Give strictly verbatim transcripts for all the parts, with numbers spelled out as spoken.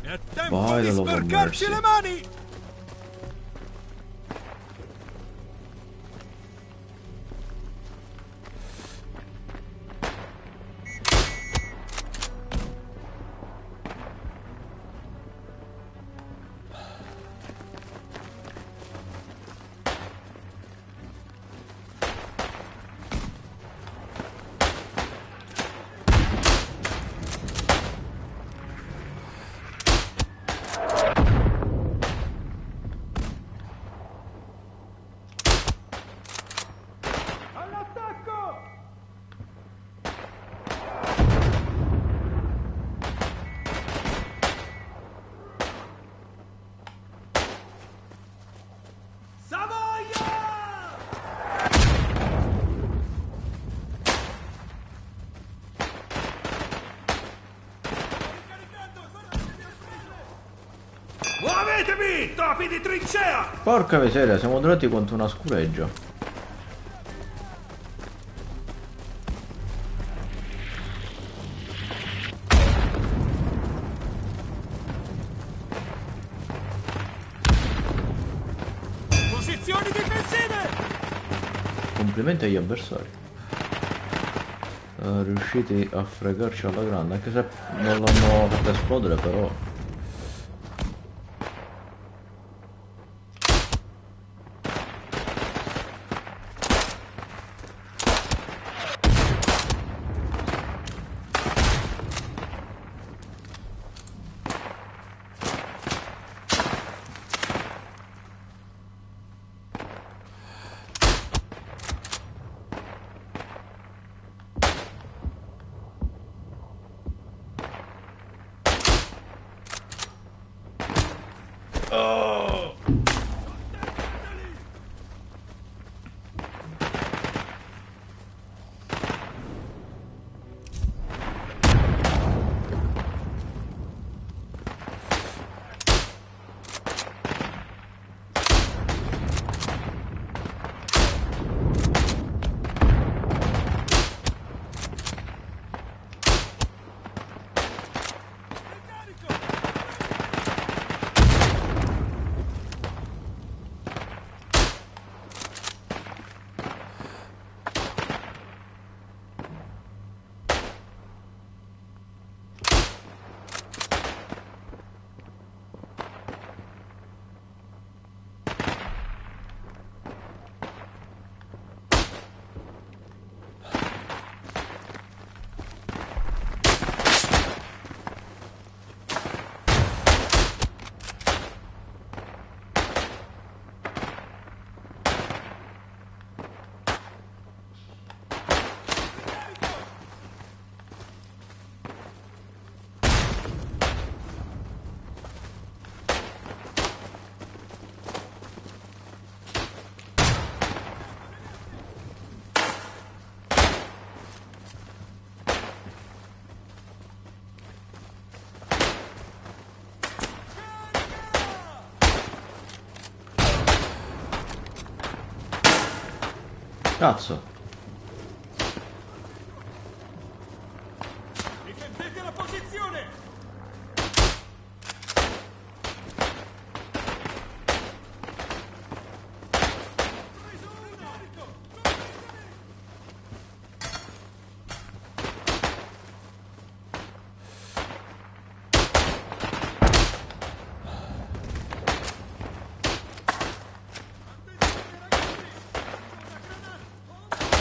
È tempo Vai, di la Love of sporcarci Mercy. le mani! All'attacco! Savoia! Muovetevi, topi di trincea! Porca miseria, siamo durati quanto una scureggia. Posizioni difensive! Complimenti agli avversari. Eh, riusciti a fregarci alla grande, anche se non l'hanno fatta esplodere, però. Oh! Cazzo! Difendete la posizione! Preso uno! Attenzione ragazzi! Una granata!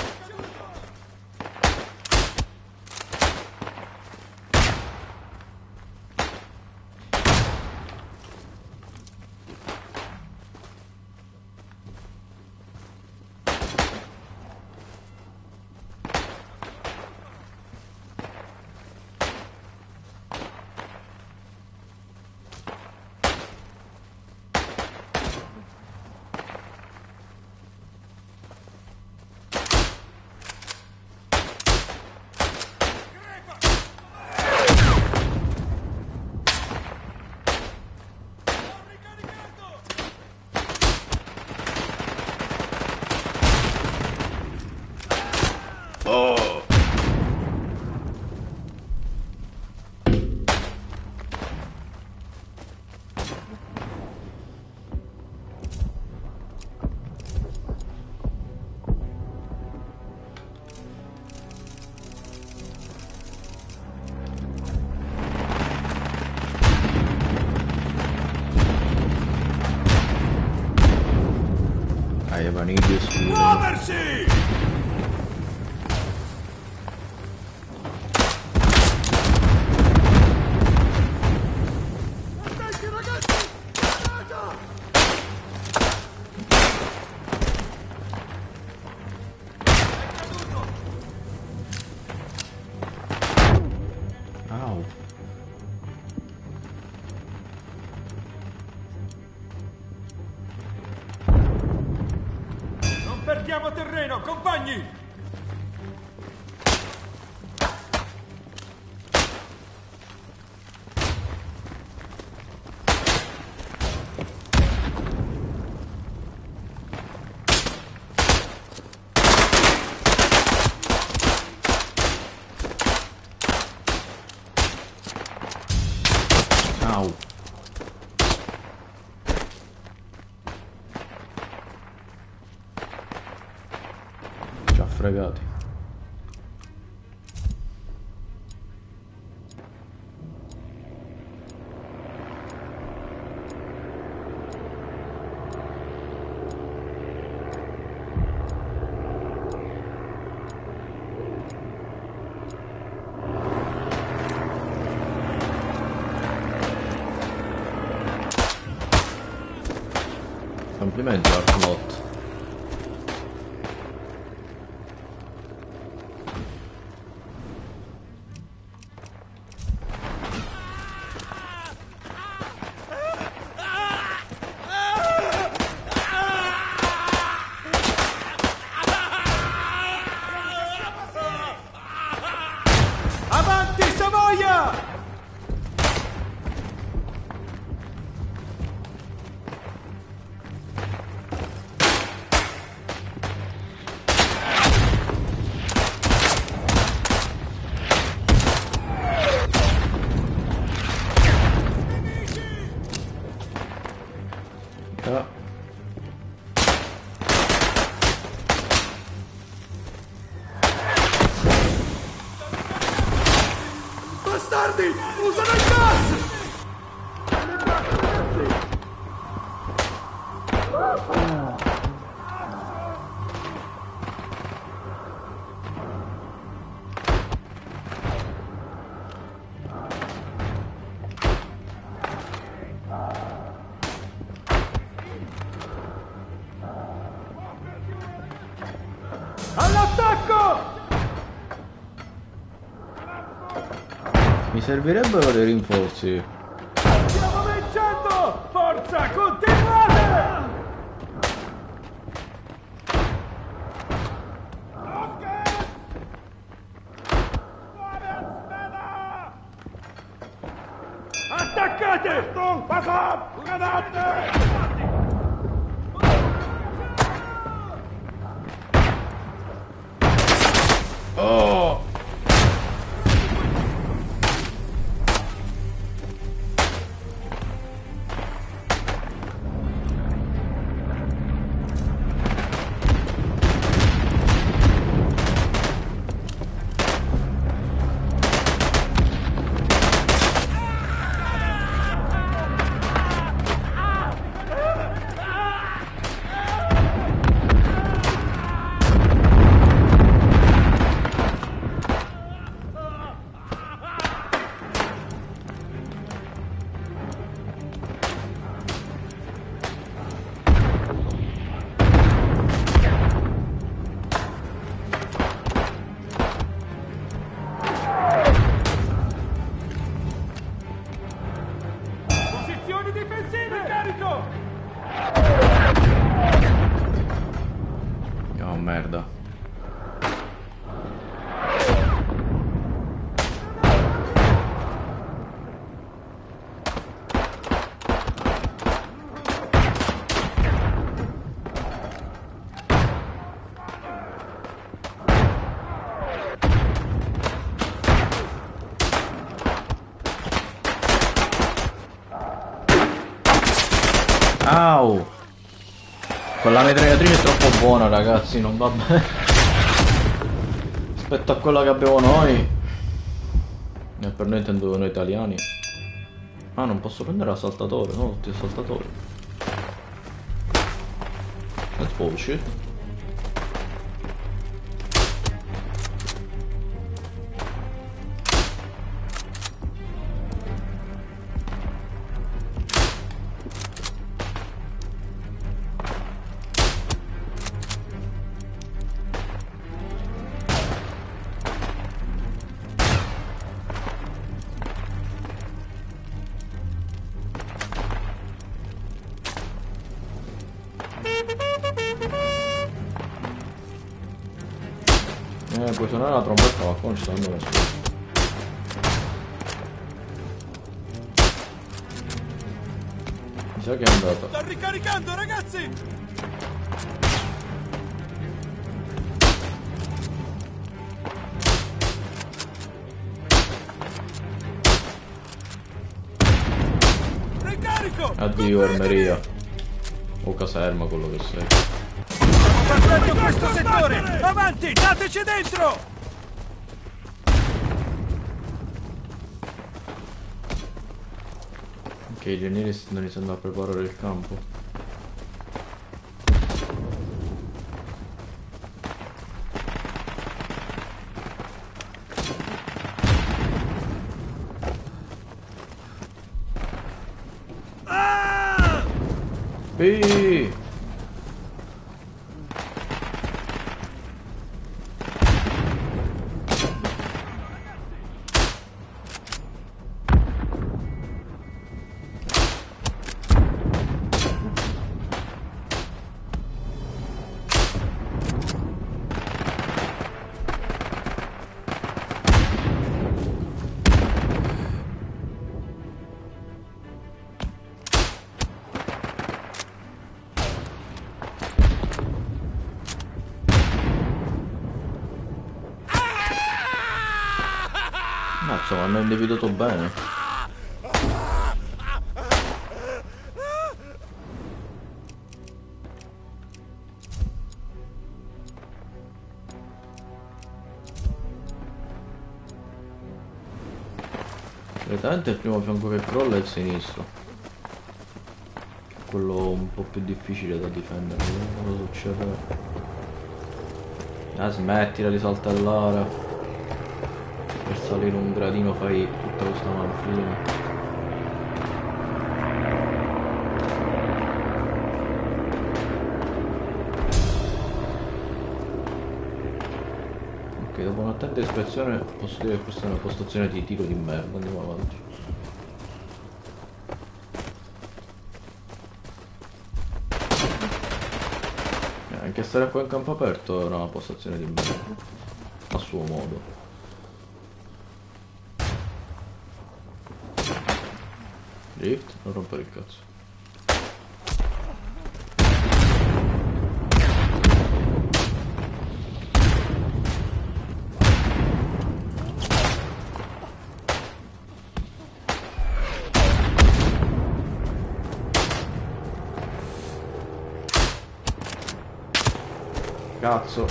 Dai, vaniglia su. Muoversi! Attenti ragazzi! Granata! Au. Non perdiamo terreno, compagni! Au. Ci ha fregati. Complimenti Arclot. Avanti Savoia! Ah. Bastardi! Usano il gas! All'attacco! Mi servirebbero dei rinforzi. Stiamo vincendo! Forza, continuate! Attaccate! Passa! Granate! Oh! Posizioni difensive! Carico! Oh merda. Au! Quella mitragliatrice è troppo buona, ragazzi, non va bene. Rispetto a quella che abbiamo noi. E per noi intendo noi italiani. Ah, non posso prendere l'assaltatore, no, tutti assaltatori. Oh shit. Eh, puoi suonare la trombetta, ma qua non ci stanno nessuno. Mi sa che è andata. Sto ricaricando, ragazzi! Ricarico! Addio armeria. O caserma, quello che sei. Partendo questo settore! Avanti, dateci dentro! Ok, i genieri stanno iniziando a preparare il campo. Ah! Sì! Mazza, hanno individuato bene. Solitamente il primo fianco che crolla è il sinistro. Quello un po' più difficile da difendere. Cosa succede? Ah, smettila di saltellare. Per salire un gradino fai tutta questa manfrina. Ok, dopo un'attenta ispezione posso dire che questa è una postazione di tiro di merda. Andiamo avanti. Eh, anche stare qua in campo aperto è una postazione di merda. A suo modo. Drift, non rompere il cazzo. Cazzo.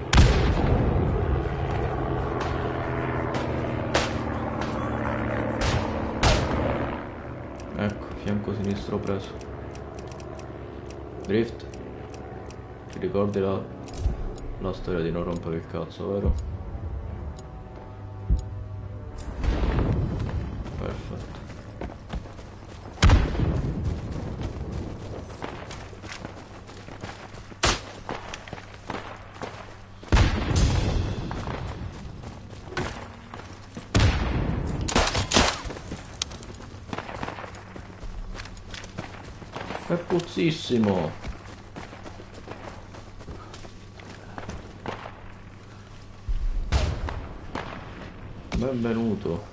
Ecco, fianco sinistro preso. Drift. Ti ricordi la, la storia di non rompere il cazzo, vero? Perfetto. È puzzissimo. Benvenuto.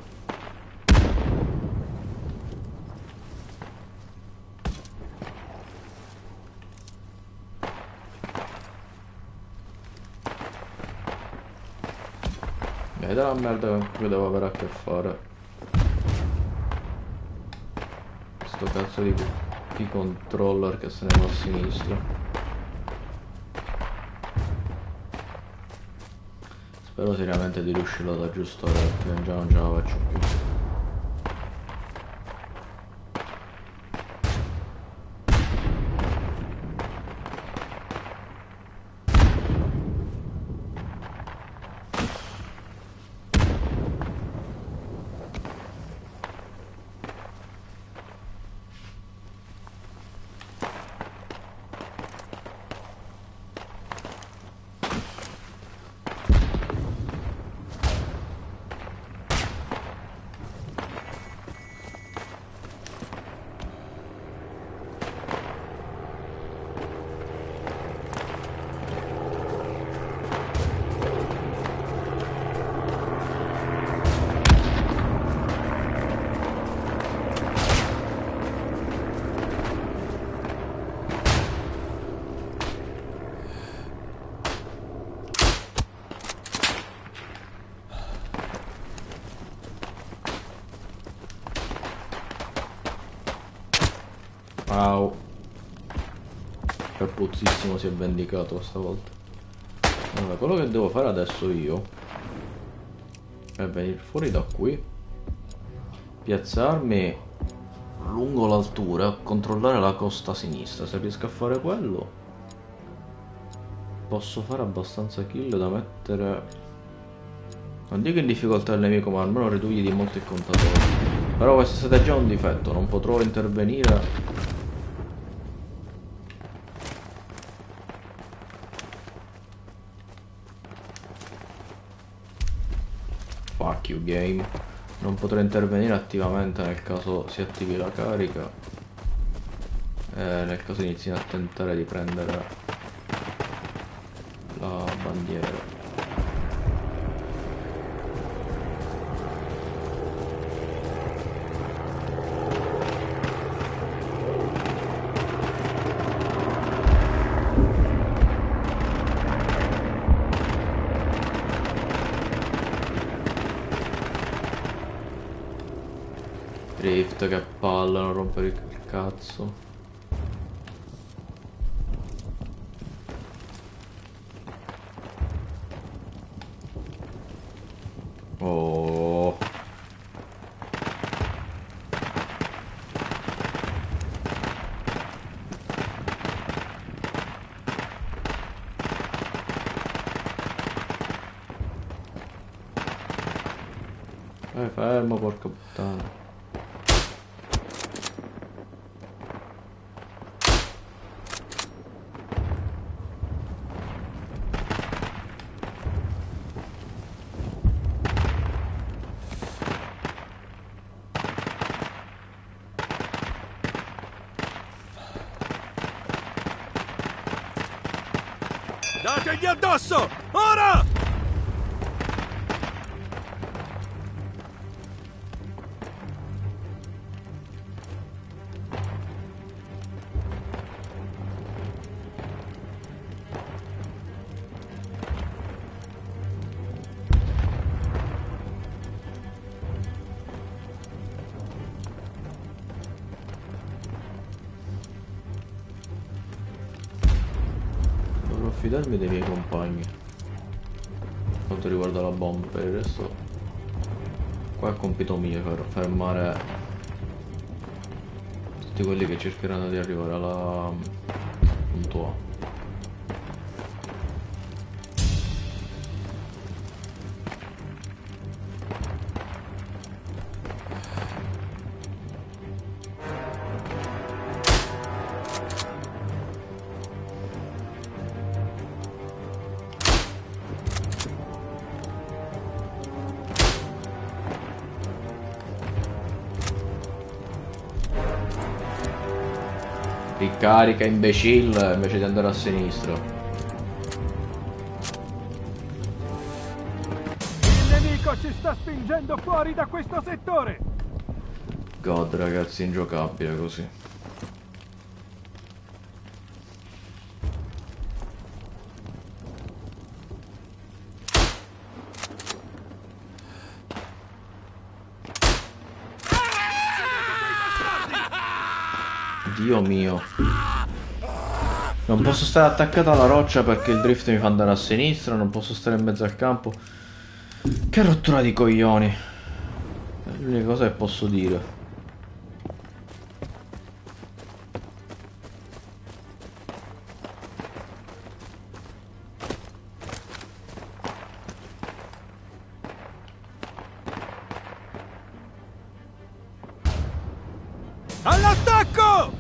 Vedi la merda con cui devo avere a che fare. Sto cazzo di, di controller che se ne va a sinistra. Spero seriamente di riuscirlo ad aggiustare perché già non ce la faccio più. Au. Cappuzzissimo si è vendicato stavolta. Allora, quello che devo fare adesso io è venire fuori da qui, piazzarmi lungo l'altura, controllare la costa sinistra. Se riesco a fare quello, posso fare abbastanza kill da mettere, non dico in difficoltà il nemico, ma almeno ridurgli di molto il contatore. Però questa strategia è un difetto, non potrò intervenire. Fuck you game. Non potrò intervenire attivamente nel caso si attivi la carica e nel caso inizino a tentare di prendere la bandiera. Drift, che palla, non rompere il cazzo. Oh. Vai fermo, porca puttana. Dategli addosso! Ora! Fidarmi dei miei compagni per quanto riguarda la bomba. Per il resto qua è compito mio per fermare tutti quelli che cercheranno di arrivare alla punto A. Ricarica, imbecille, invece di andare a sinistra. Il nemico ci sta spingendo fuori da questo settore! God, ragazzi, ingiocabile così. Dio mio. Non posso stare attaccato alla roccia perché il drift mi fa andare a sinistra, non posso stare in mezzo al campo. Che rottura di coglioni. È l'unica cosa che posso dire. All'attacco!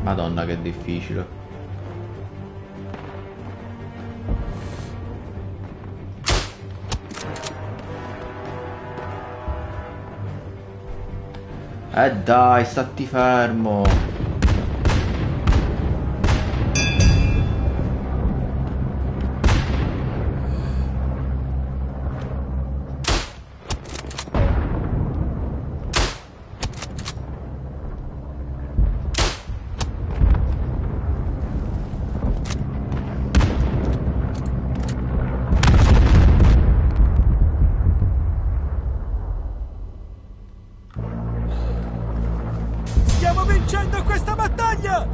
Madonna che difficile. Eh dai, stati fermo. Stiamo vincendo questa battaglia!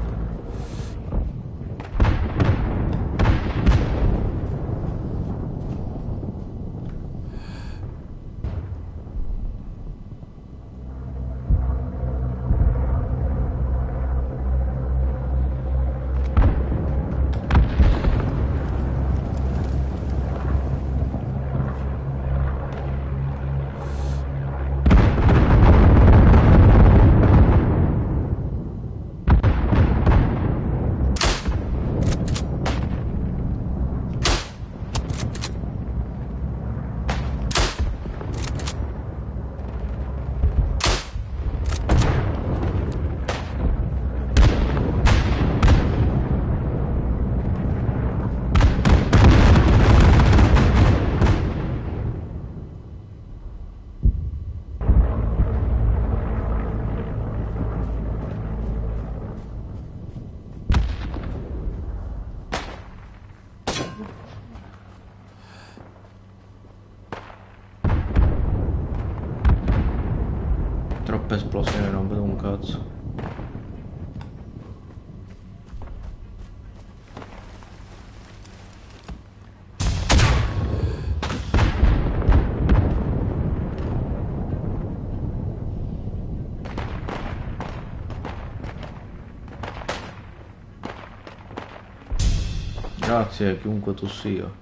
Troppe esplosioni, non vedo un cazzo. Grazie, chiunque tu sia.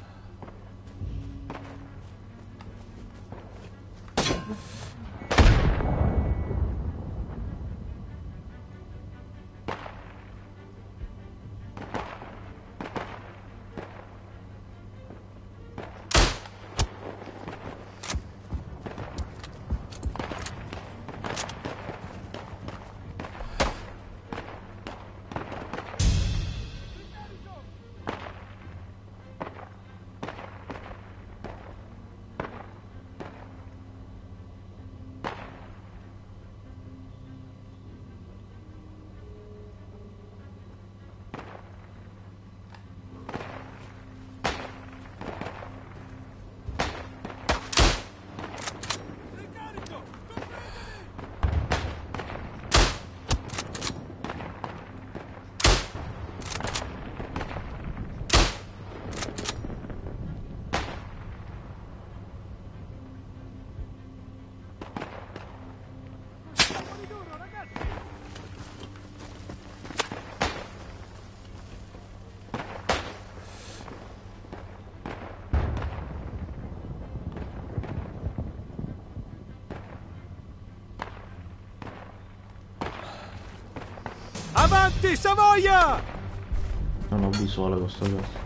Avanti, Savoia! Non ho visuale con sto cazzo.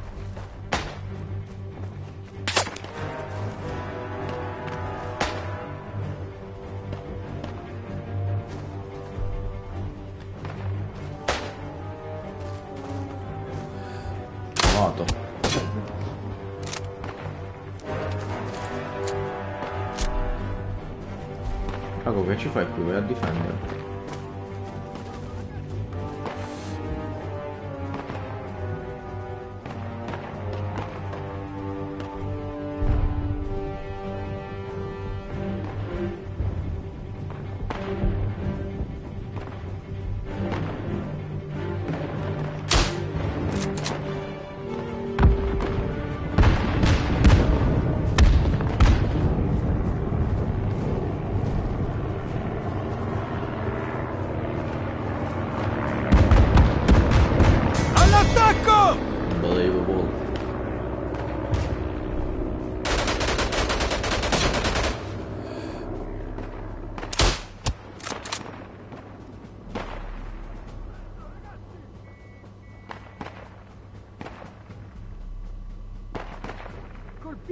Vado. Cago, che ci fai qui? Vai a difendere.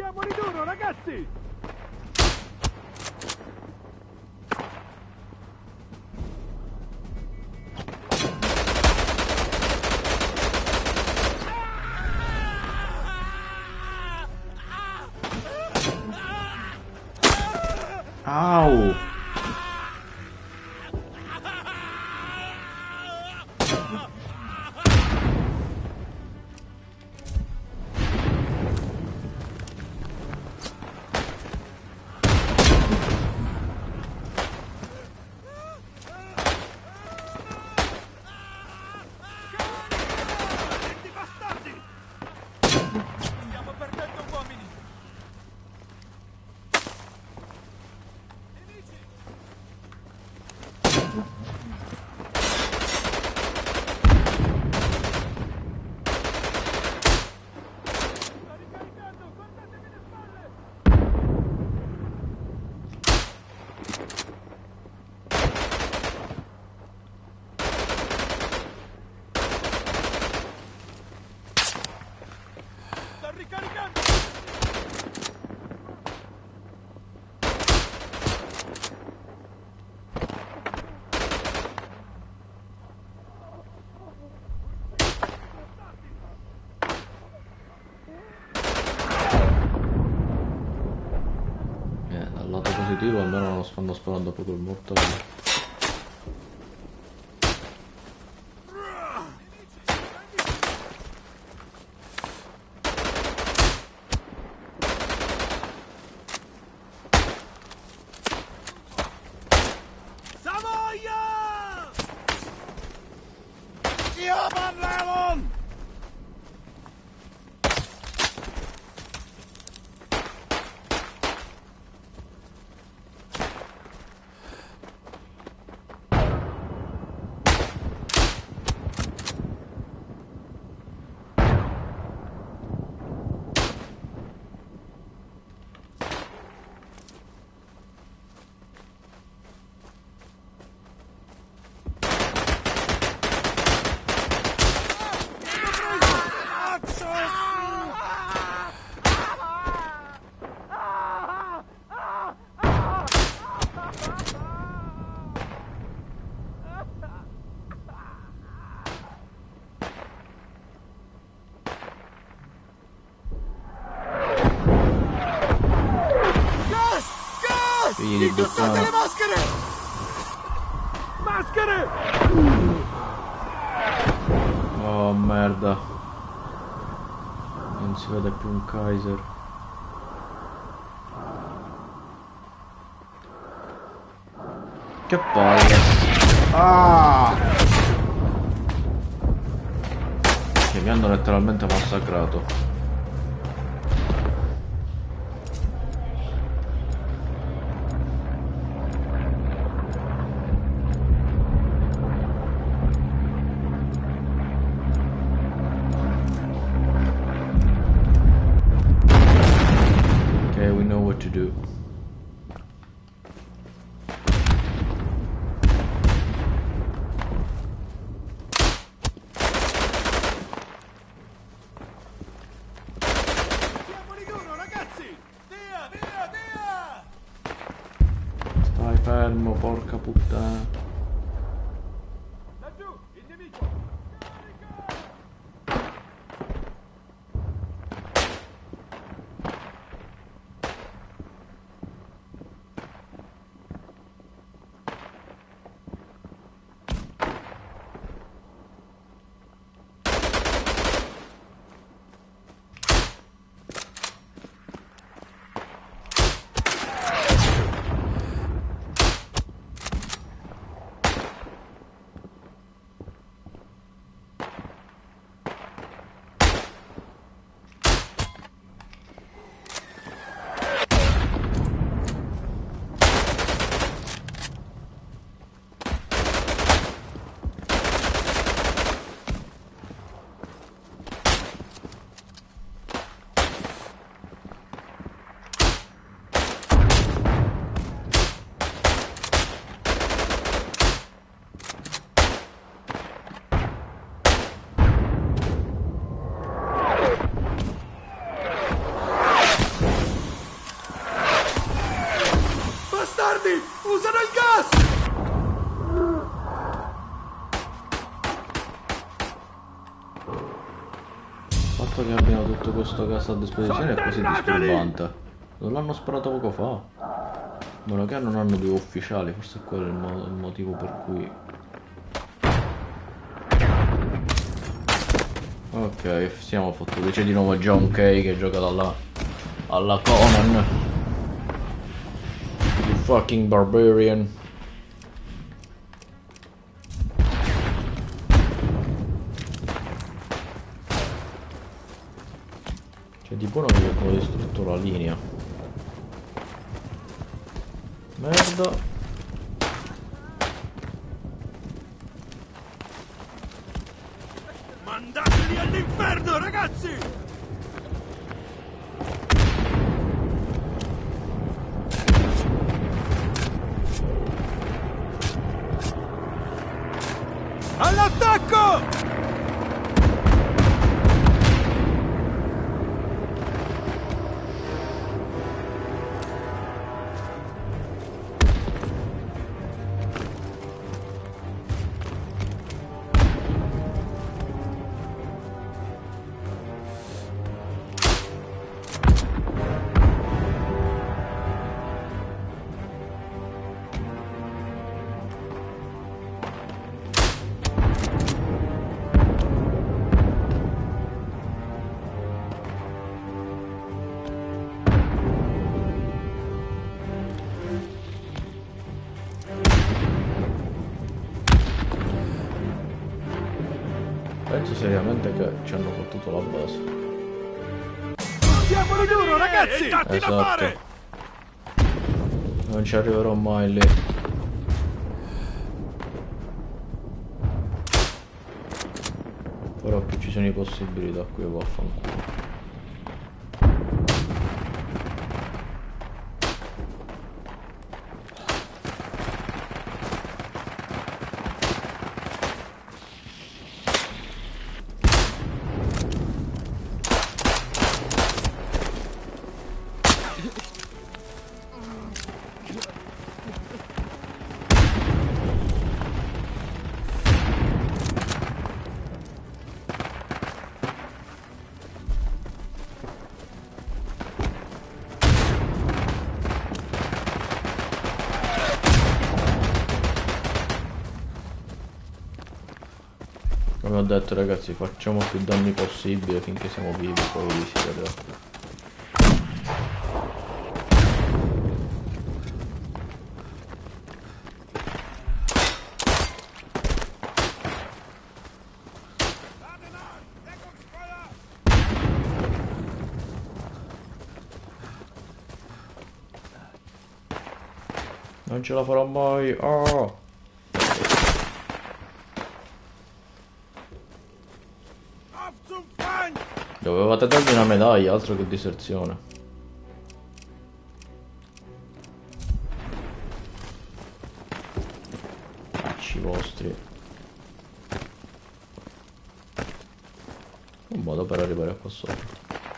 Carichiamoli duro, ragazzi! Au! Almeno non stanno sparando proprio il mortaio. Indossate le maschere! Maschere! Oh merda. Non si vede più un Kaiser. Che palle. Ah! Che mi hanno letteralmente massacrato. To do. Tiamoli duro, ragazzi! Via, via, via! Stai fermo, porca puttana. Laggiù, il nemico! fatto che abbiano tutto questo gas a disposizione è così disturbante. Non l'hanno sparato poco fa. A meno che non hanno due ufficiali, forse è quello il, mo il motivo per cui... Ok, siamo fottuti. C'è di nuovo John Kay che gioca dalla... alla Conan. You fucking barbarian. C'è di buono che abbiamo distrutto la linea. Merda. Mandateli all'inferno, ragazzi! All'attacco! Penso seriamente che ci hanno fottuto la base. Diamoli duro, ragazzi! Datti da fare! Non ci arriverò mai lì. Però più ci sono i possibili da qui vaffanculo. Come ho detto ragazzi, facciamo più danni possibile finché siamo vivi, poi si vedrà. Non ce la farò mai. Oh! Dovevate dargli una medaglia, altro che diserzione. Cacci vostri. Un modo per arrivare qua sopra.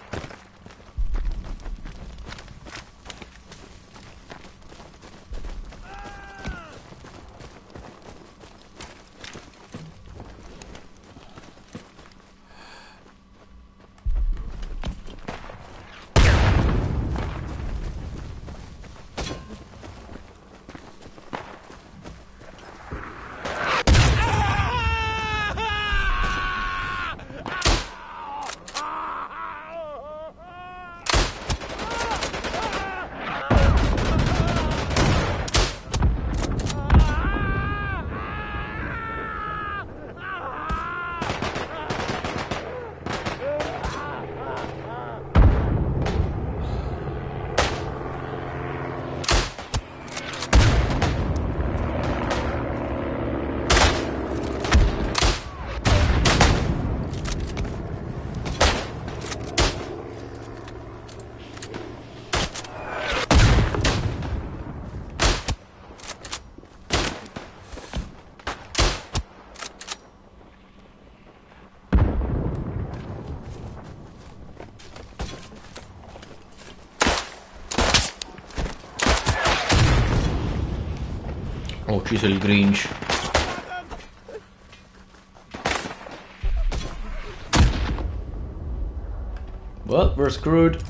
Ho ucciso il Grinch. Well, we're screwed.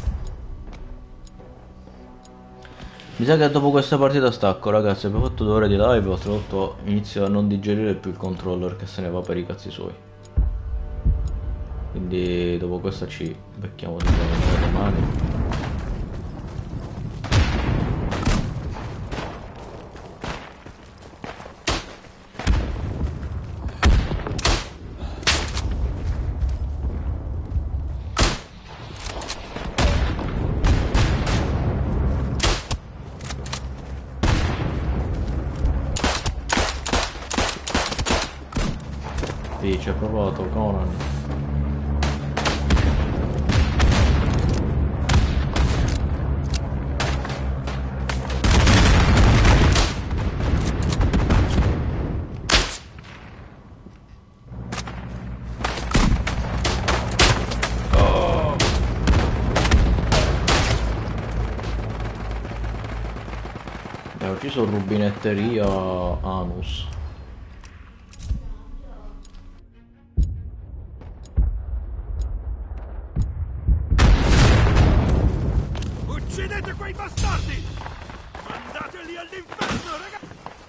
Mi sa che dopo questa partita stacco, ragazzi. Abbiamo fatto due ore di live, oltretutto inizio a non digerire più il controller che se ne va per i cazzi suoi. Quindi dopo questa ci becchiamo di nuovo domani. Sì, ci ha provato Conan. Oh. Ha ucciso rubinetteria Anus. Uccidete quei bastardi! Mandateli all'inferno, ragazzi!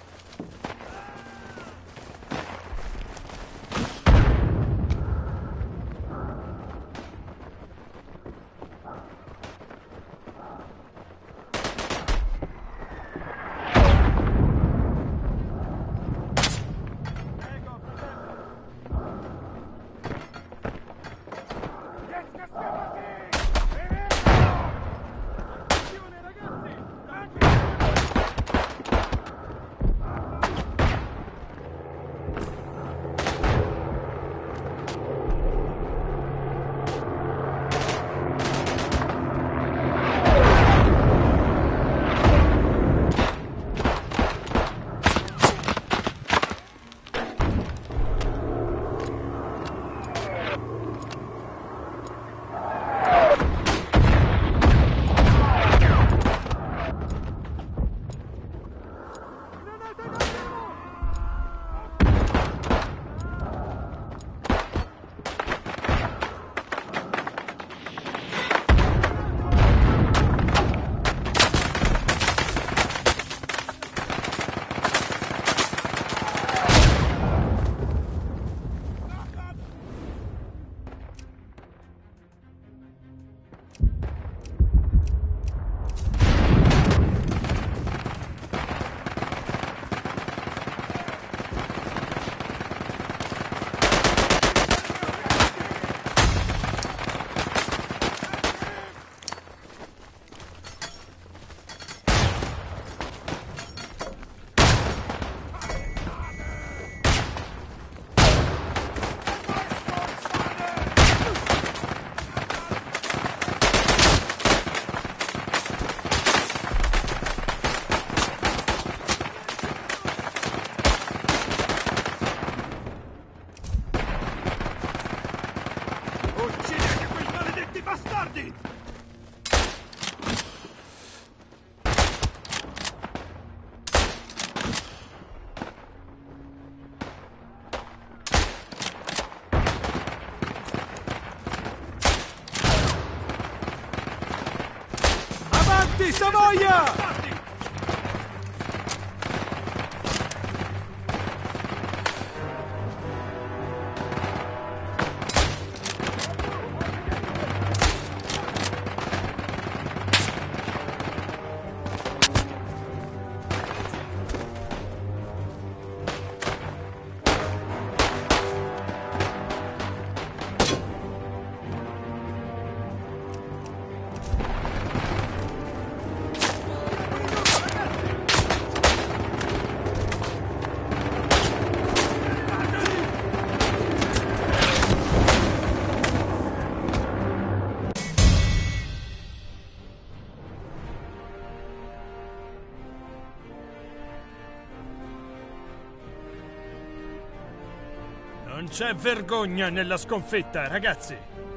Uccidete quei maledetti bastardi! Avanti, Savoia! Non c'è vergogna nella sconfitta, ragazzi!